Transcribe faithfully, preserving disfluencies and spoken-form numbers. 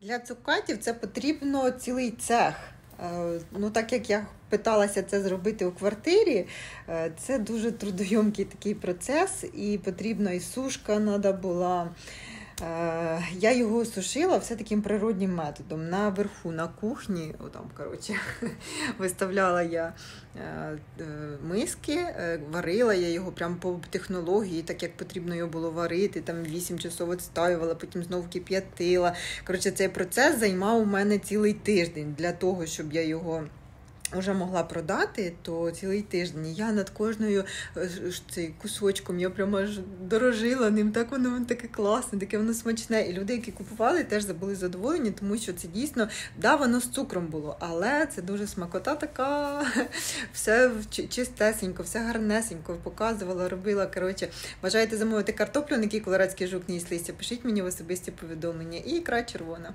Для цукатів це потрібно цілий цех. Е, Ну, так як я питалася це зробити у квартирі, е, це дуже трудойомкий такий процес, і потрібна і сушка треба була. Е, Я його сушила все таким природнім методом. Наверху, на кухні, о, там, коротше, виставляла я е, е, миски, е, варила я його прямо по технології, так як потрібно його було варити, там вісім часов відстоювала, потім знову кип'ятила. Коротше, цей процес займав у мене цілий тиждень для того, щоб я його вже могла продати, то цілий тиждень я над кожною е, ж- цей кусочком, я прямо аж дорожила ним, так воно воно таке класне, таке воно смачне. І люди, які купували, теж були задоволені, тому що це дійсно, да, воно з цукром було, але це дуже смакота така, все чи- чистесенько, все гарнесенько, показувала, робила. Коротше, бажаєте замовити картоплю, на якій колорадський жук не їсть листя, пишіть мені в особисті повідомлення. І ікра червона.